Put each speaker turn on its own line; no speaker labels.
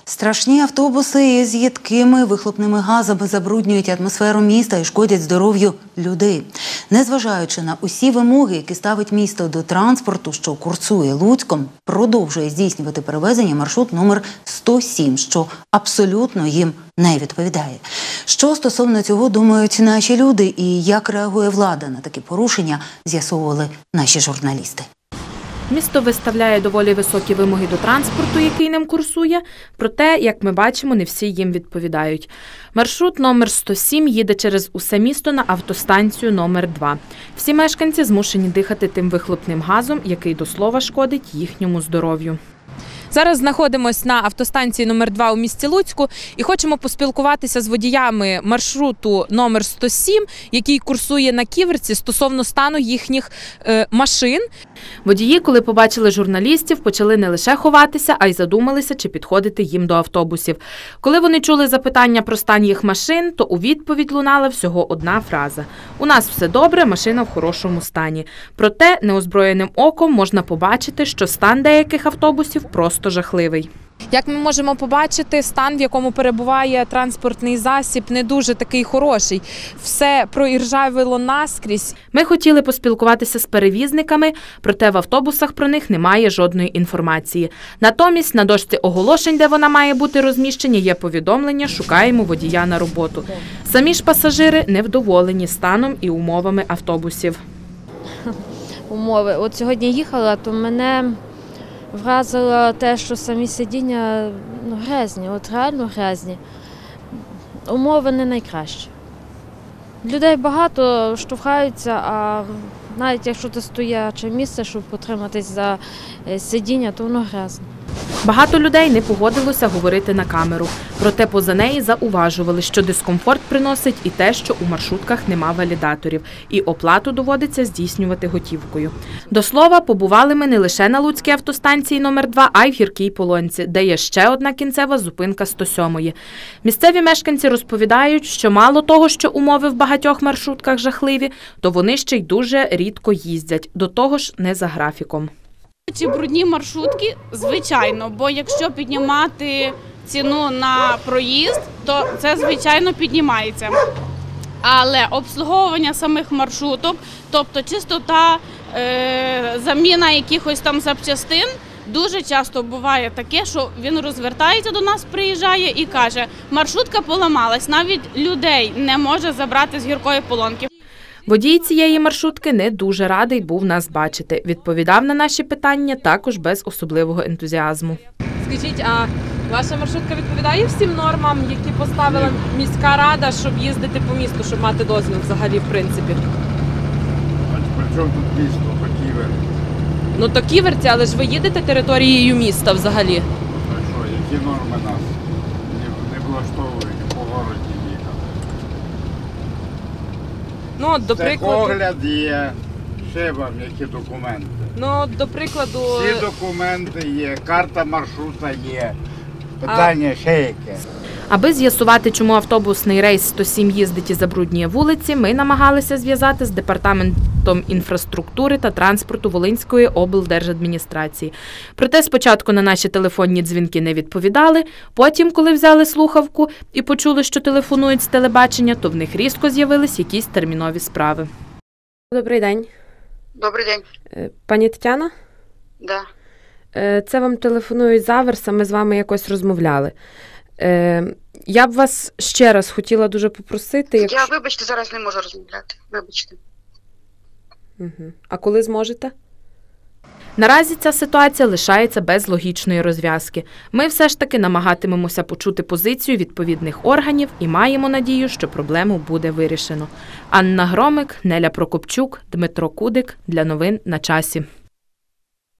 Страшні автобуси із їдкими вихлопними газами забруднюють атмосферу міста і шкодять здоров'ю людей. Незважаючи на усі вимоги, які ставить місто до транспорту, що курсує Луцьком, продовжує здійснювати перевезення маршрут номер 107, що абсолютно їм не відповідає. Що стосовно цього думають наші люди і як реагує влада на такі порушення, з'ясовували наші журналісти.
Місто виставляє доволі високі вимоги до транспорту, який ним курсує, проте, як ми бачимо, не всі їм відповідають. Маршрут номер 107 їде через усе місто на автостанцію номер 2. Всі мешканці змушені дихати тим вихлопним газом, який, до слова, шкодить їхньому здоров'ю. Зараз знаходимося на автостанції номер 2 у місті Луцьку і хочемо поспілкуватися з водіями маршруту номер 107, який курсує на Ківерці, стосовно стану їхніх машин. Водії, коли побачили журналістів, почали не лише ховатися, а й задумалися, чи підходити їм до автобусів. Коли вони чули запитання про стан їх машин, то у відповідь лунала всього одна фраза: «У нас все добре, машина в хорошому стані». Проте неозброєним оком можна побачити, що стан деяких автобусів просто жахливий. Як ми можемо побачити, стан, в якому перебуває транспортний засіб, не дуже такий хороший. Все проіржавіло наскрізь. Ми хотіли поспілкуватися з перевізниками, проте в автобусах про них немає жодної інформації. Натомість на дошці оголошень, де вона має бути розміщена, є повідомлення «Шукаємо водія на роботу». Самі ж пасажири невдоволені станом і умовами автобусів.
Умови. От сьогодні їхала, то мене вразило те, що самі сидіння грязні, от реально грязні. Умови не найкращі. Людей багато штовхаються, а навіть якщо це стояче місце, щоб потриматись за сидіння, то воно грязне.
Багато людей не погодилося говорити на камеру. Проте поза неї зауважували, що дискомфорт приносить і те, що у маршрутках нема валідаторів, і оплату доводиться здійснювати готівкою. До слова, побували ми не лише на Луцькій автостанції номер 2, а й в Гіркій Полонці, де є ще одна кінцева зупинка 107-ї. Місцеві мешканці розповідають, що мало того, що умови в багатьох маршрутках жахливі, то вони ще й дуже рідко їздять, до того ж не за графіком.
Чи брудні маршрутки? Звичайно, бо якщо піднімати ціну на проїзд, то це, звичайно, піднімається. Але обслуговування самих маршруток, тобто чистота, заміна якихось там запчастин, дуже часто буває таке, що він розвертається до нас, приїжджає і каже, маршрутка поламалась, навіть людей не може забрати з Гіркої Полонки.
Водій цієї маршрутки не дуже радий був нас бачити. Відповідав на наші питання також без особливого ентузіазму.
Скажіть, а ваша маршрутка відповідає всім нормам, які поставила міська рада, щоб їздити по місту, щоб мати дозвіл взагалі, в принципі?
А при чому тут місто, то Ківерці?
Ну то Ківерці, але ж ви їдете територією міста взагалі.
А що, які норми нас не влаштовують по городі їхати?
Ну, до прикладу,
Огляд є, ще вам які документи.
ну, до прикладу,
Всі документи є, карта маршрута є, питання ще яке.
Аби з'ясувати, чому автобусний рейс 107 їздить і забруднює вулиці, ми намагалися зв'язати з Департаментом інфраструктури та транспорту Волинської облдержадміністрації. Проте спочатку на наші телефонні дзвінки не відповідали, потім, коли взяли слухавку і почули, що телефонують з телебачення, то в них різко з'явились якісь термінові справи.
Добрий день.
Добрий день.
Пані Тетяна?
Да.
Це вам телефонують з Аверса, ми з вами якось розмовляли. Я б вас ще раз хотіла дуже попросити...
Я, вибачте, зараз не можу розмовляти. Вибачте.
Угу. А коли зможете?
Наразі ця ситуація лишається без логічної розв'язки. Ми все ж таки намагатимемося почути позицію відповідних органів і маємо надію, що проблему буде вирішено. Анна Громик, Неля Прокопчук, Дмитро Кудик. Для новин на часі.